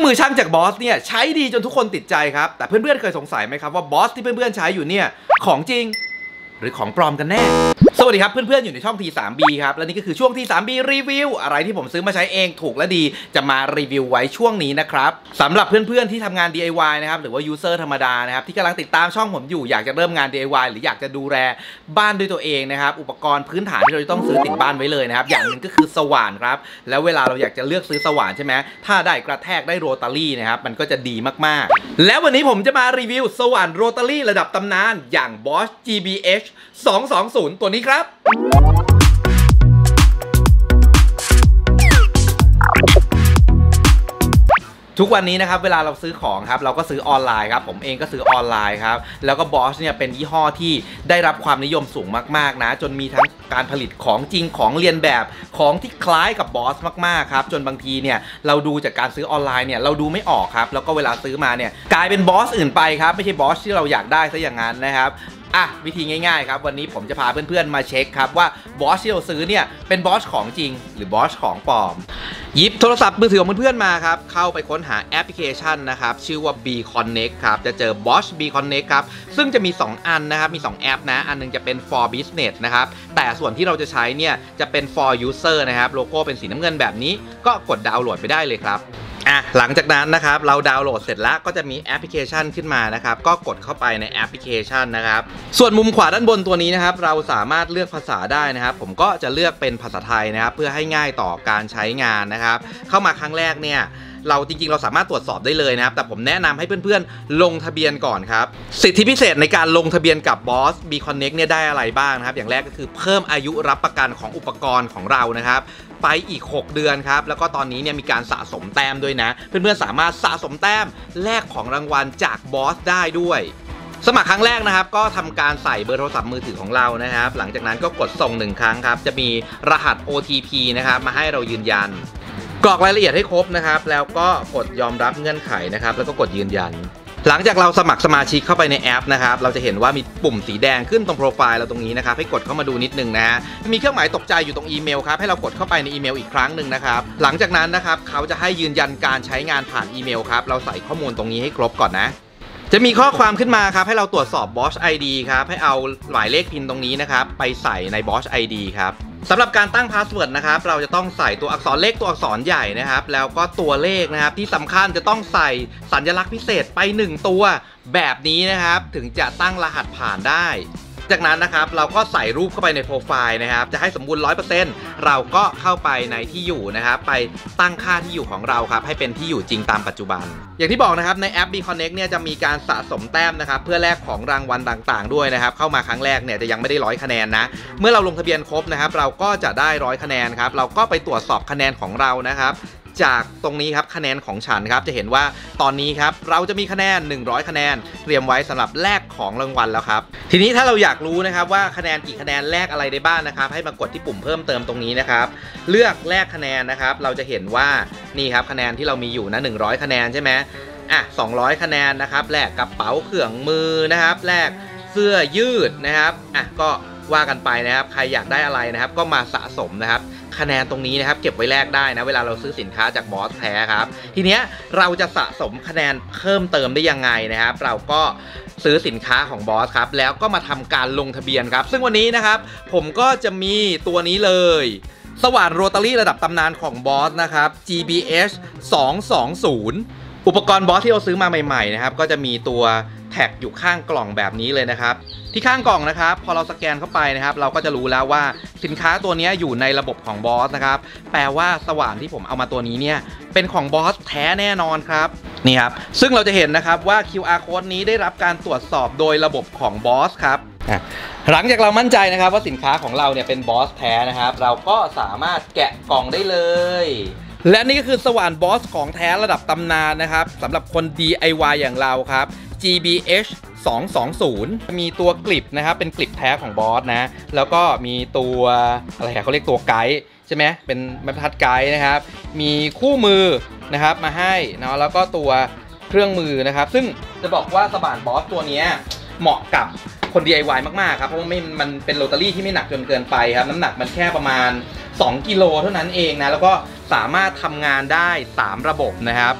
มือช่างจากบอสเนี่ยใช้ดีจนทุกคนติดใจครับแต่เพื่อนๆเคยสงสัยไหมครับว่าบอสที่เพื่อนๆใช้อยู่เนี่ยของจริงหรือของปลอมกันแน่สวัสดีครับเพื่อนๆอยู่ในช่อง T3B ครับและนี่ก็คือช่วง T3B รีวิวอะไรที่ผมซื้อมาใช้เองถูกและดีจะมารีวิวไว้ช่วงนี้นะครับสำหรับเพื่อนๆที่ทำงาน DIY นะครับหรือว่า User ธรรมดานะครับที่กำลังติดตามช่องผมอยู่อยากจะเริ่มงาน DIY หรืออยากจะดูแลบ้านด้วยตัวเองนะครับอุปกรณ์พื้นฐานที่เราจะต้องซื้อติดบ้านไว้เลยนะครับอย่างหนึ่งก็คือสว่านครับแล้วเวลาเราอยากจะเลือกซื้อสว่านใช่ไหมถ้าได้กระแทกได้โรตารี่นะครับมันก็จะดีมากๆแล้ววันนี้ผมจะมารีวิวสว่านโรตารี่ระดับตำนานอย่าง Bosch GBH 220 ตัวนี้ครับทุกวันนี้นะครับเวลาเราซื้อของครับเราก็ซื้อออนไลน์ครับผมเองก็ซื้อออนไลน์ครับแล้วก็ Bosch เนี่ยเป็นยี่ห้อที่ได้รับความนิยมสูงมากๆนะจนมีทั้งการผลิตของจริงของเรียนแบบของที่คล้ายกับ Bosch มากๆครับจนบางทีเนี่ยเราดูจากการซื้อออนไลน์เนี่ยเราดูไม่ออกครับแล้วก็เวลาซื้อมาเนี่ยกลายเป็น Bosch อื่นไปครับไม่ใช่ Bosch ที่เราอยากได้ซะอย่างนั้นนะครับวิธีง่ายๆครับวันนี้ผมจะพาเพื่อนๆมาเช็คครับว่า Bosch ที่เราซื้อเนี่ยเป็น Bosch ของจริงหรือ Bosch ของปลอมหยิบโทรศัพท์มือถือของเพื่อนๆมาครับเข้าไปค้นหาแอปพลิเคชันนะครับชื่อว่า B Connect ครับจะเจอ Bosch B Connect ครับซึ่งจะมี2อันนะครับมี2แอปนะอันนึงจะเป็น for business นะครับแต่ส่วนที่เราจะใช้เนี่ยจะเป็น for user นะครับโลโก้เป็นสีน้ำเงินแบบนี้ก็กดดาวน์โหลดไปได้เลยครับหลังจากนั้นนะครับเราดาวน์โหลดเสร็จแล้วก็จะมีแอปพลิเคชันขึ้นมานะครับก็กดเข้าไปในแอปพลิเคชันนะครับส่วนมุมขวาด้านบนตัวนี้นะครับเราสามารถเลือกภาษาได้นะครับผมก็จะเลือกเป็นภาษาไทยนะครับเพื่อให้ง่ายต่อการใช้งานนะครับเข้ามาครั้งแรกเนี่ยเราจริงๆเราสามารถตรวจสอบได้เลยนะครับแต่ผมแนะนำให้เพื่อนๆลงทะเบียนก่อนครับสิทธิพิเศษในการลงทะเบียนกับ Bosch B Connect เนี่ยได้อะไรบ้างนะครับอย่างแรกก็คือเพิ่มอายุรับประกันของอุปกรณ์ของเรานะครับไปอีก6เดือนครับแล้วก็ตอนนี้เนี่ยมีการสะสมแต้มด้วยนะเพื่อนๆสามารถสะสมแต้มแลกของรางวัลจาก Bosch ได้ด้วยสมัครครั้งแรกนะครับก็ทำการใส่เบอร์โทรศัพท์มือถือของเรานะครับหลังจากนั้นก็กดส่ง1ครั้งครับจะมีรหัส OTP นะครับมาให้เรายืนยันกรอกรายละเอียดให้ครบนะครับแล้วก็กดยอมรับเงื่อนไขนะครับแล้วก็กดยืนยันหลังจากเราสมัครสมาชิกเข้าไปในแอปนะครับเราจะเห็นว่ามีปุ่มสีแดงขึ้นตรงโปรไฟล์เราตรงนี้นะครับให้กดเข้ามาดูนิดนึงนะฮะมีเครื่องหมายตกใจอยู่ตรงอีเมลครับให้เรากดเข้าไปในอีเมลอีกครั้งหนึ่งนะครับหลังจากนั้นนะครับเขาจะให้ยืนยันการใช้งานผ่านอีเมลครับเราใส่ข้อมูลตรงนี้ให้ครบก่อนนะจะมีข้อความขึ้นมาครับให้เราตรวจสอบ Bosch ID ครับให้เอาหมายเลขพินตรงนี้นะครับไปใส่ใน Bosch ID ครับสำหรับการตั้งพาสเวิร์ดนะครับเราจะต้องใส่ตัวอักษรเล็กตัวอักษรใหญ่นะครับแล้วก็ตัวเลขนะครับที่สำคัญจะต้องใส่สัญลักษณ์พิเศษไป1ตัวแบบนี้นะครับถึงจะตั้งรหัสผ่านได้จากนั้นนะครับเราก็ใส่รูปเข้าไปในโปรไฟล์นะครับจะให้สมบูรณ์ 100% เราก็เข้าไปในที่อยู่นะครับไปตั้งค่าที่อยู่ของเราครับให้เป็นที่อยู่จริงตามปัจจุบันอย่างที่บอกนะครับในแอป B Connect เนี่ยจะมีการสะสมแต้มนะครับเพื่อแลกของรางวัลต่างๆด้วยนะครับเข้ามาครั้งแรกเนี่ยจะยังไม่ได้100คะแนนนะเมื่อเราลงทะเบียนครบนะครับเราก็จะได้100คะแนนครับเราก็ไปตรวจสอบคะแนนของเรานะครับจากตรงนี้ครับคะแนนของฉันครับจะเห็นว่าตอนนี้ครับเราจะมีคะแนน100คะแนนเตรียมไว้สำหรับแลกของรางวัลแล้วครับทีนี้ถ้าเราอยากรู้นะครับว่าคะแนนกี่คะแนนแลกอะไรได้บ้างนะครับให้มากดที่ปุ่มเพิ่มเติมตรงนี้นะครับเลือกแลกคะแนนนะครับเราจะเห็นว่านี่ครับคะแนนที่เรามีอยู่นะ100คะแนนใช่ไหม200คะแนนนะครับแลกกระเป๋าเครื่องมือนะครับแลกเสื้อยืดนะครับก็ว่ากันไปนะครับใครอยากได้อะไรนะครับก็มาสะสมนะครับคะแนนตรงนี้นะครับเก็บไว้แลกได้นะเวลาเราซื้อสินค้าจาก Bosch แท้ครับทีเนี้ยเราจะสะสมคะแนนเพิ่มเติมได้ยังไงนะครับเราก็ซื้อสินค้าของ Bosch ครับแล้วก็มาทำการลงทะเบียนครับซึ่งวันนี้นะครับผมก็จะมีตัวนี้เลยสว่านโรตารี่ระดับตำนานของ Bosch นะครับ GBH 220อุปกรณ์ Bosch ที่เราซื้อมาใหม่ๆนะครับก็จะมีตัวแท็กอยู่ข้างกล่องแบบนี้เลยนะครับที่ข้างกล่องนะครับพอเราสแกนเข้าไปนะครับเราก็จะรู้แล้วว่าสินค้าตัวนี้อยู่ในระบบของ Bosch นะครับแปลว่าสว่านที่ผมเอามาตัวนี้เนี่ยเป็นของ Bosch แท้แน่นอนครับนี่ครับซึ่งเราจะเห็นนะครับว่า QR code นี้ได้รับการตรวจสอบโดยระบบของ Bosch ครับหลังจากเรามั่นใจนะครับว่าสินค้าของเราเนี่ยเป็น Bosch แท้นะครับเราก็สามารถแกะกล่องได้เลยและนี่ก็คือสว่าน Bosch ของแท้ระดับตำนานนะครับสำหรับคน DIY อย่างเราครับ GBH 220มีตัวกลิปนะครับเป็นกลิปแท้ของ Bosch นะแล้วก็มีตัวอะไรเขาเรียกตัวไกด์ใช่ไหมเป็นบรรทัดไกด์นะครับมีคู่มือนะครับมาให้นะแล้วก็ตัวเครื่องมือนะครับซึ่งจะบอกว่าสว่าน Bosch ตัวนี้เหมาะกับคน DIY มากๆครับเพราะว่ามันเป็นโรตารี่ที่ไม่หนักจนเกินไปครับน้ำหนักมันแค่ประมาณ2กิโลเท่านั้นเองนะแล้วก็สามารถทำงานได้3ระบบนะครับ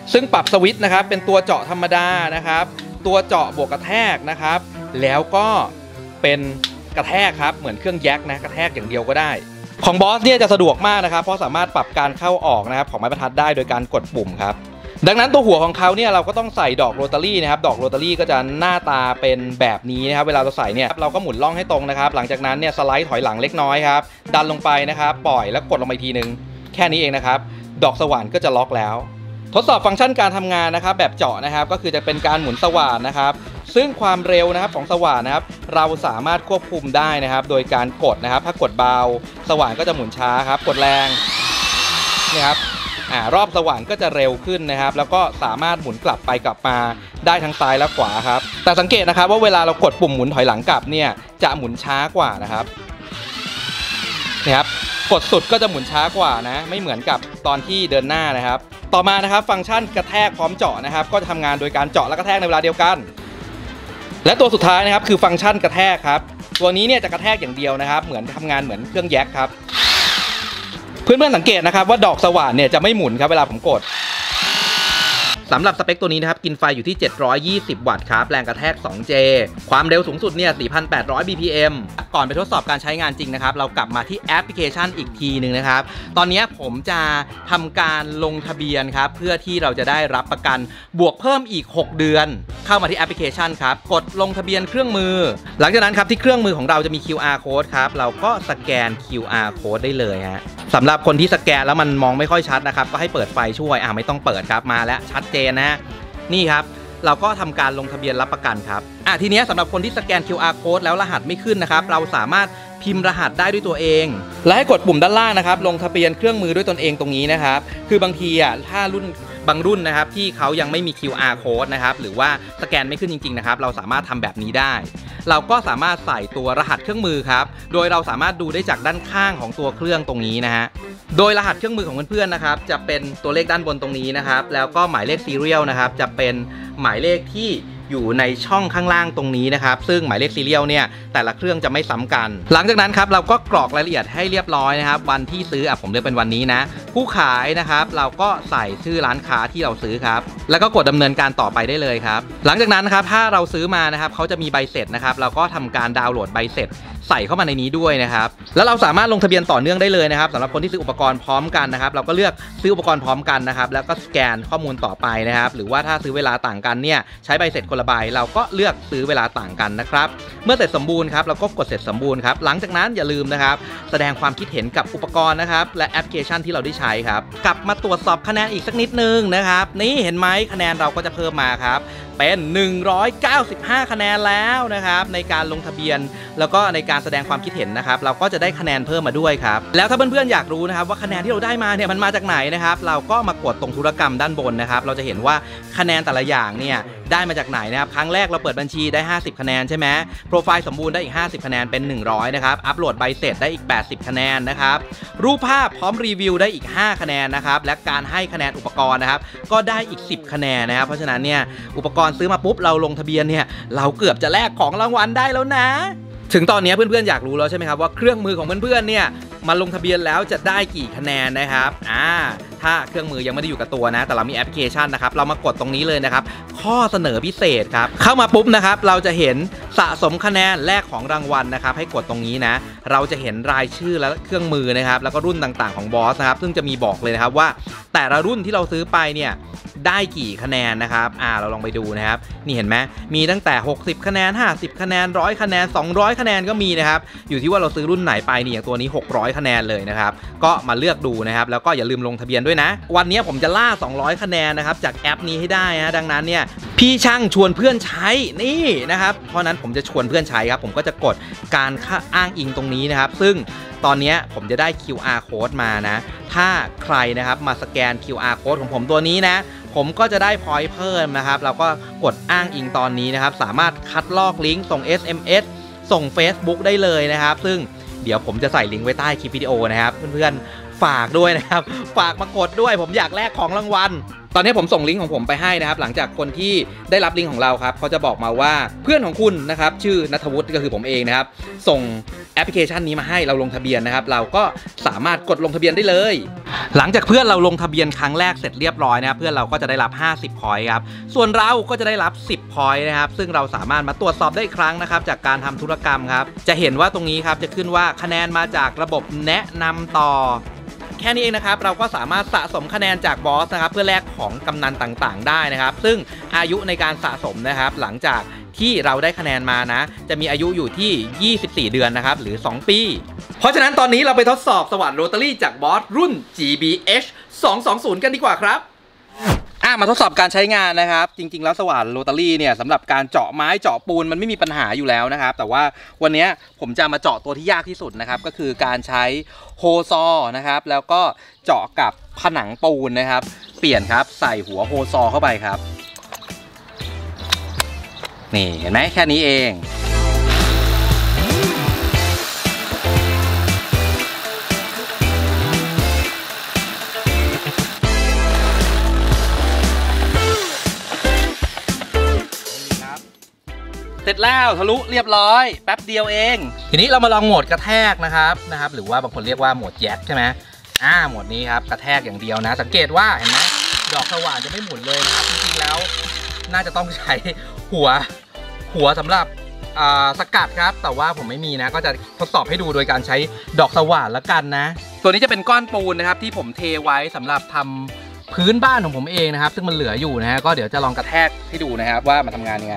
ซึ่งปรับสวิตช์นะครับเป็นตัวเจาะธรรมดานะครับตัวเจาะบวกกระแทกนะครับแล้วก็เป็นกระแทกครับเหมือนเครื่องแยกนะกระแทกอย่างเดียวก็ได้ของบอสเนี่ยจะสะดวกมากนะครับเพราะสามารถปรับการเข้าออกนะครับของไม้บรรทัดได้โดยการกดปุ่มครับดังนั้นตัวหัวของเขาเนี่ยเราก็ต้องใส่ดอกโรตารี่นะครับดอกโรตารี่ก็จะหน้าตาเป็นแบบนี้นะครับเวลาเราใส่เนี่ยเราก็หมุนล่องให้ตรงนะครับหลังจากนั้นเนี่ยสไลด์ถอยหลังเล็กน้อยครับดันลงไปนะครับปล่อยแล้วกดลงไปทีนึงแค่นี้เองนะครับดอกสว่านก็จะล็อกแล้วทดสอบฟังก์ชันการทำงานนะครับแบบเจาะนะครับก็คือจะเป็นการหมุนสว่านนะครับซึ่งความเร็วนะครับของสว่านนะครับเราสามารถควบคุมได้นะครับโดยการกดนะครับถ้ากดเบาสว่านก็จะหมุนช้าครับกดแรงนี่ครับรอบสว่านก็จะเร็วขึ้นนะครับแล้วก็สามารถหมุนกลับไปกลับมาได้ทั้งซ้ายและขวาครับแต่สังเกตนะครับว่าเวลาเรากดปุ่มหมุนถอยหลังกลับเนี่ยจะหมุนช้ากว่านะครับนี่ครับกดสุดก็จะหมุนช้ากว่านะไม่เหมือนกับตอนที่เดินหน้านะครับต่อมานะครับฟังก์ชันกระแทกพร้อมเจาะนะครับก็จะทำงานโดยการเจาะและกระแทกในเวลาเดียวกันและตัวสุดท้ายนะครับคือฟังก์ชันกระแทกครับตัวนี้เนี่ยจะกระแทกอย่างเดียวนะครับเหมือนทำงานเหมือนเครื่องแยกครับเพื่อนๆสังเกตนะครับว่าดอกสว่านเนี่ยจะไม่หมุนครับเวลาผมกดสำหรับสเปคตัวนี้นะครับกินไฟอยู่ที่720วัตต์ครับแรงกระแทก 2J ความเร็วสูงสุดเนี่ย 4,800 bpm ก่อนไปทดสอบการใช้งานจริงนะครับเรากลับมาที่แอปพลิเคชันอีกทีหนึ่งนะครับตอนนี้ผมจะทำการลงทะเบียนครับเพื่อที่เราจะได้รับประกันบวกเพิ่มอีก6เดือนเข้ามาที่แอปพลิเคชันครับกดลงทะเบียนเครื่องมือหลังจากนั้นครับที่เครื่องมือของเราจะมี QR code ครับเราก็สแกน QR code ได้เลยฮะสำหรับคนที่สแกนแล้วมันมองไม่ค่อยชัดนะครับก็ให้เปิดไฟช่วยไม่ต้องเปิดครับมาแล้วชัดเจนนะนี่ครับเราก็ทำการลงทะเบียนรับประกันครับทีนี้สำหรับคนที่สแกน QR code แล้วรหัสไม่ขึ้นนะครับเราสามารถพิมพ์รหัสได้ด้วยตัวเองและให้กดปุ่มด้านล่างนะครับลงทะเบียนเครื่องมือด้วยตนเองตรงนี้นะครับคือบางทีถ้าบางรุ่นนะครับที่เขายังไม่มี QR code นะครับหรือว่าสแกนไม่ขึ้นจริงๆนะครับเราสามารถทำแบบนี้ได้เราก็สามารถใส่ตัวรหัสเครื่องมือครับโดยเราสามารถดูได้จากด้านข้างของตัวเครื่องตรงนี้นะฮะโดยรหัสเครื่องมือของเพื่อนๆนะครับจะเป็นตัวเลขด้านบนตรงนี้นะครับแล้วก็หมายเลขซีเรียลนะครับจะเป็นหมายเลขที่อยู่ในช่องข้างล่างตรงนี้นะครับซึ่งหมายเลขซีเรียลเนี่ยแต่ละเครื่องจะไม่ซ้ำกันหลังจากนั้นครับเราก็กรอกรายละเอียดให้เรียบร้อยนะครับวันที่ซื้อผมเลือกเป็นวันนี้นะผู้ขายนะครับเราก็ใส่ชื่อร้านค้าที่เราซื้อครับแล้วก็กดดำเนินการต่อไปได้เลยครับหลังจากนั้นนะครับถ้าเราซื้อมานะครับเขาจะมีใบเสร็จนะครับเราก็ทำการดาวน์โหลดใบเสร็จใส่เข้ามาในนี้ด้วยนะครับแล้วเราสามารถลงทะเบียนต่อเนื่องได้เลยนะครับสำหรับคนที่ซื้ออุปกรณ์พร้อมกันนะครับเราก็เลือกซื้ออุปกรณ์พร้อมกันนะครับแล้วก็สแกนข้อมูลต่อไปนะครับหรือว่าถ้าซื้อเวลาต่างกันเนี่ยใช้ใบเสร็จคนละใบเราก็เลือกซื้อเวลาต่างกันนะครับเมื่อเสร็จสมบูรณ์ครับเราก็กดเสร็จสมบูรณ์ครับหลังจากนั้นอย่าลืมนะครับแสดงความคิดเห็นกับอุปกรณ์นะครับและแอปพลิเคชันที่เราได้ใช้ครับกลับมาตรวจสอบคะแนนอีกสักนิดนึงนะครับนี่เห็นไหมคะแนนเราก็จะเพิ่มมาครับเป็น195คะแนนแล้วนะครับในการลงทะเบียนแล้วก็ในการแสดงความคิดเห็นนะครับเราก็จะได้คะแนนเพิ่มมาด้วยครับแล้วถ้าเพื่อนๆอยากรู้นะครับว่าคะแนนที่เราได้มาเนี่ยมันมาจากไหนนะครับเราก็มากดตรงธุรกรรมด้านบนนะครับเราจะเห็นว่าคะแนนแต่ละอย่างเนี่ยได้มาจากไหนนะครับครั้งแรกเราเปิดบัญชีได้50คะแนนใช่ไหมโปรไฟล์สมบูรณ์ได้อีก50คะแนนเป็น100นะครับอัปโหลดใบเสร็จได้อีก80คะแนนนะครับรูปภาพพร้อมรีวิวได้อีก5คะแนนนะครับและการให้คะแนนอุปกรณ์นะครับก็ได้อีก10คะแนนนะครับเพราะฉะนั้นเนี่ยอุปกรณ์ซื้อมาปุ๊บเราลงทะเบียนเนี่ยเราเกือบจะแลกของรางวัลได้แล้วนะถึงตอนนี้เพื่อนๆอยากรู้แล้วใช่ไหมครับว่าเครื่องมือของเพื่อนๆเนี่ยมาลงทะเบียนแล้วจะได้กี่คะแนนนะครับถ้าเครื่องมือยังไม่ได้อยู่กับตัวนะแต่เรามีแอปพลิเคชันนะครับเรามากดตรงนี้เลยนะครับข้อเสนอพิเศษครับเข้ามาปุ๊บนะครับเราจะเห็นสะสมคะแนนแลกของรางวัลนะครับให้กดตรงนี้นะเราจะเห็นรายชื่อและเครื่องมือนะครับแล้วก็รุ่นต่างๆของบอสนะครับซึ่งจะมีบอกเลยนะครับว่าแต่ละรุ่นที่เราซื้อไปเนี่ยได้กี่คะแนนนะครับเราลองไปดูนะครับนี่เห็นไหมมีตั้งแต่60คะแนน50คะแนน100คะแนน200คะแนนก็มีนะครับอยู่ที่ว่าเราซื้อรุ่นไหนไปนี่อย่างตัวนี้600คะแนนเลยนะครับก็มาเลือกดูนะครับแล้วก็อย่าลืมลงทะเบียนด้วยนะวันนี้ผมจะล่า200คะแนนนะครับจากแอปนี้ให้ได้นะดังนั้นเนี่ยพี่ช่างชวนเพื่อนใช้นี่นะครับเพราะนั้นผมจะชวนเพื่อนใช้ครับผมก็จะกดการอ้างอิงตรงนี้นะครับซึ่งตอนนี้ผมจะได้ QR code มานะถ้าใครนะครับมาสแกน QR code ของผมตัวนี้นะผมก็จะได้ point เพิ่มนะครับเราก็กดอ้างอิงตอนนี้นะครับสามารถคัดลอกลิงก์ส่ง SMS ส่ง Facebook ได้เลยนะครับซึ่งเดี๋ยวผมจะใส่ลิงก์ไว้ใต้คลิปวิดีโอนะครับเพื่อนๆฝากด้วยนะครับฝากมากดด้วยผมอยากแลกของรางวัลตอนนี้ผมส่งลิงก์ของผมไปให้นะครับหลังจากคนที่ได้รับลิงก์ของเราครับเขาจะบอกมาว่าเพื่อนของคุณนะครับชื่อณัฐวุฒิก็คือผมเองนะครับส่งแอปพลิเคชันนี้มาให้เราลงทะเบียนนะครับเราก็สามารถกดลงทะเบียนได้เลยหลังจากเพื่อนเราลงทะเบียนครั้งแรกเสร็จเรียบร้อยนะครับเพื่อนเราก็จะได้รับ50 พอยต์ครับส่วนเราก็จะได้รับ10 พอยต์นะครับซึ่งเราสามารถมาตรวจสอบได้อีกครั้งนะครับจากการทำธุรกรรมครับจะเห็นว่าตรงนี้ครับจะขึ้นว่าคะแนนมาจากระบบแนะนำต่อแค่นี้เองนะครับเราก็สามารถสะสมคะแนนจากบอสนะครับเพื่อแลกของกำนันต่างๆได้นะครับซึ่งอายุในการสะสมนะครับหลังจากที่เราได้คะแนนมานะจะมีอายุอยู่ที่24 เดือนนะครับหรือ2 ปีเพราะฉะนั้นตอนนี้เราไปทดสอบสว่านโรตารี่จากบอสรุ่น GBH 220 กันดีกว่าครับมาทดสอบการใช้งานนะครับจริงๆแล้วสว่านโรตารี่เนี่ยสำหรับการเจาะไม้เจาะปูนมันไม่มีปัญหาอยู่แล้วนะครับแต่ว่าวันนี้ผมจะมาเจาะตัวที่ยากที่สุดนะครับก็คือการใช้โฮซอนะครับแล้วก็เจาะกับผนังปูนนะครับเปลี่ยนครับใส่หัวโฮซอเข้าไปครับนี่เห็นไหมแค่นี้เองเสร็จแล้วทะลุเรียบร้อยแป๊บเดียวเองทีนี้เรามาลองโหมดกระแทกนะครับหรือว่าบางคนเรียกว่าโหมดแจ็คใช่ไหมโหมดนี้ครับกระแทกอย่างเดียวนะสังเกตว่าเห็นไหมดอกสว่านจะไม่หมุนเลยนะครับจริงๆแล้วน่าจะต้องใช้หัวสำหรับสกัดครับแต่ว่าผมไม่มีนะก็จะทดสอบให้ดูโดยการใช้ดอกสว่านละกันนะตัวนี้จะเป็นก้อนปูนนะครับที่ผมเทไว้สำหรับทำพื้นบ้านของผมเองนะครับซึ่งมันเหลืออยู่นะฮะก็เดี๋ยวจะลองกระแทกให้ดูนะครับว่ามันทำงานยังไง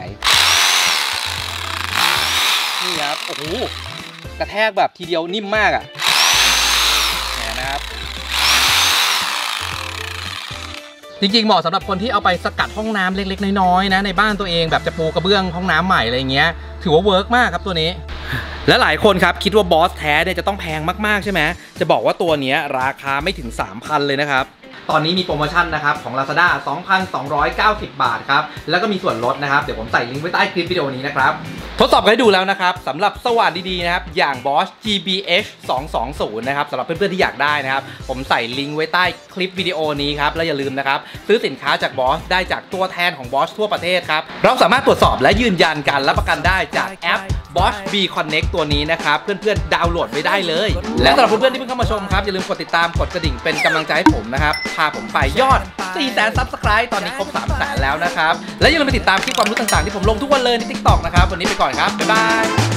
นี่ครับโอ้โหกระแทกแบบทีเดียวนิ่มมากนะครับจริงๆเหมาะสำหรับคนที่เอาไปสกัดห้องน้ำเล็กๆน้อยๆนะในบ้านตัวเองแบบจะปูกระเบื้องห้องน้ำใหม่อะไรเงี้ยถือว่าเวิร์กมากครับตัวนี้และหลายคนครับคิดว่าบอสแท้เนี่ยจะต้องแพงมากๆใช่ไหมจะบอกว่าตัวนี้ราคาไม่ถึง 3,000 เลยนะครับตอนนี้มีโปรโมชั่นนะครับของ Lazada 2,290 บาทครับแล้วก็มีส่วนลดนะครับเดี๋ยวผมใส่ลิงก์ไว้ใต้คลิปวิดีโอนี้นะครับทดสอบให้ดูแล้วนะครับสำหรับสว่านดีๆนะครับอย่าง Bosch GBH 220 นะครับสำหรับเพื่อนๆที่อยากได้นะครับผมใส่ลิงก์ไว้ใต้คลิปวิดีโอนี้ครับและอย่าลืมนะครับซื้อสินค้าจาก Bosch ได้จากตัวแทนของ Bosch ทั่วประเทศครับเราสามารถตรวจสอบและยืนยันการรับประกันได้จากแอป Bosch B Connect ตัวนี้นะครับเพื่อนๆดาวน์โหลดไว้ได้เลยและสำหรับเพื่อนๆที่เพิ่งเข้ามาชมครับอย่าลืมกดติดตามกดกระดิ่งเป็นกำลังใจให้ผมนะครับพาผมไปยอด 400,000 Subscribe ตอนนี้ครบ 300,000 แล้วนะครับและอย่าลืมไปติดตามคลิปความรู้ต่างๆที่ผมลงทุกวันเลยใน TikTok นะครับวันนี้ไปก่อนครับบ๊ายบาย